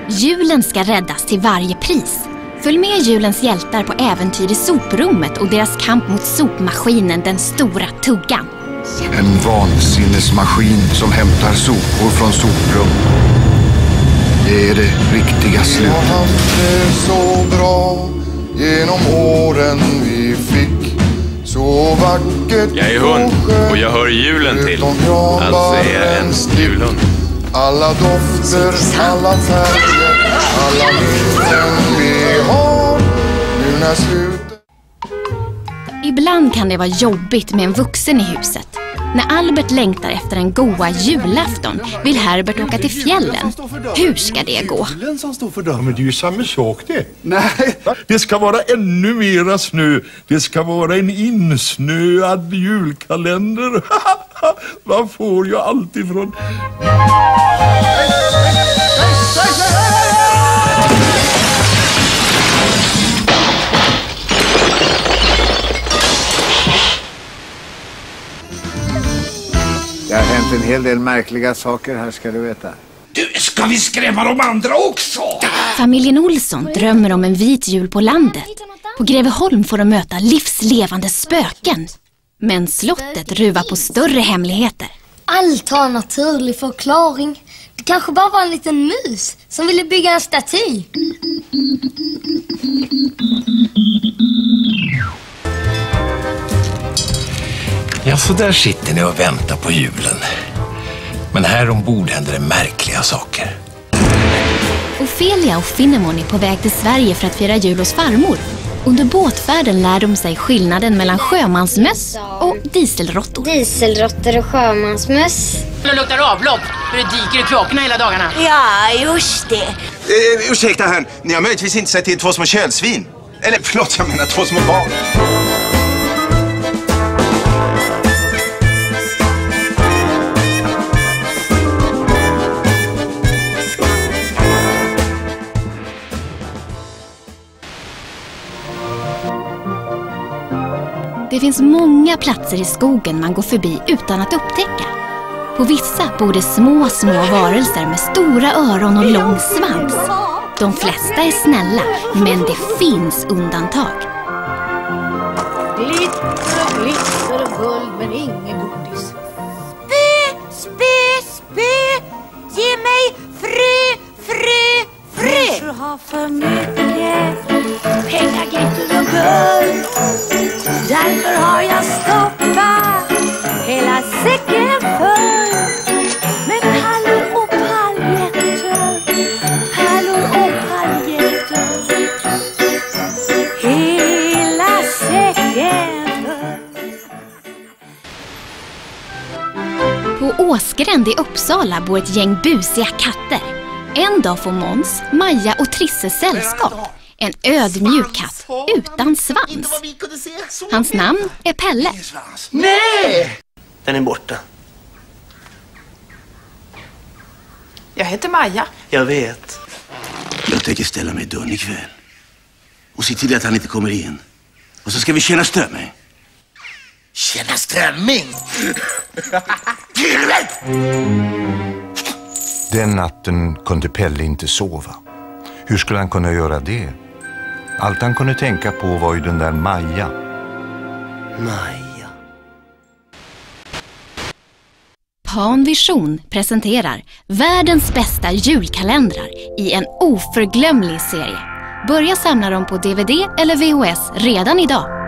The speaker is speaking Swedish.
Julen ska räddas till varje pris. Följ med julens hjältar på äventyr i soprummet och deras kamp mot sopmaskinen, den stora tuggan. En vansinnesmaskin som hämtar sopor från soprum. Det är det riktiga slutet. Jag har haft det så bra genom åren vi fick. Så vackert. Jag är hund och jag hör julen till. Alltså är jag en julhund. Alla dofter, alla färger, alla minnen vi har. Nu när slutet. Ibland kan det vara jobbigt med en vuxen i huset. När Albert längtar efter en goa julafton vill Herbert åka till fjällen. Hur ska det gå? Julen som står för dörren, men det är ju samma sak det. Nej. Det ska vara ännu mera snö. Det ska vara en insnöad julkalender. Vad får jag alltid från... Det har hänt en hel del märkliga saker här, ska du veta. Du, ska vi skrämma de andra också? Familjen Olsson drömmer om en vit jul på landet. På Greveholm får de möta livslevande spöken. Men slottet ruvar på större hemligheter. Allt har en naturlig förklaring. Det kanske bara var en liten mus som ville bygga en staty. Ja, så där sitter ni och väntar på julen. Men här ombord händer det märkliga saker. Ofelia och Finemon är på väg till Sverige för att fira jul hos farmor. Under båtfärden lär de sig skillnaden mellan sjömansmöss och dieselråttor. Dieselråttor och sjömansmöss. Det luktar avlopp, för det dyker i kloakerna hela dagarna. Ja, just det. Ursäkta här, ni har möjligtvis inte sett till 2 små kölsvin. Eller förlåt, jag menar 2 små barn. Det finns många platser i skogen man går förbi utan att upptäcka. På vissa bor det små varelser med stora öron och lång svans. De flesta är snälla, men det finns undantag. Glitter och guld, men ingen godis. Spö! Ge mig frö! Människor har för mycket pengar, glitter och guld. Därför har jag stoppat hela säcken full med pärlor och paljetter. Hela säcken full. På Åsgränd i Uppsala bor ett gäng busiga katter. En dag får Måns, Maja och Trisse sällskap. En ödmjuk katt utan svans. Hans namn är Pelle. Nej! Den är borta. Jag heter Maja. Jag vet. Jag tänker ställa mig i dörren ikväll. Och se till att han inte kommer in. Och så ska vi känna strömming. Känna strömming? Den natten kunde Pelle inte sova. Hur skulle han kunna göra det? Allt han kunde tänka på var ju den där Maja. Pan Vision presenterar världens bästa julkalendrar i en oförglömlig serie. Börja samla dem på DVD eller VHS redan idag.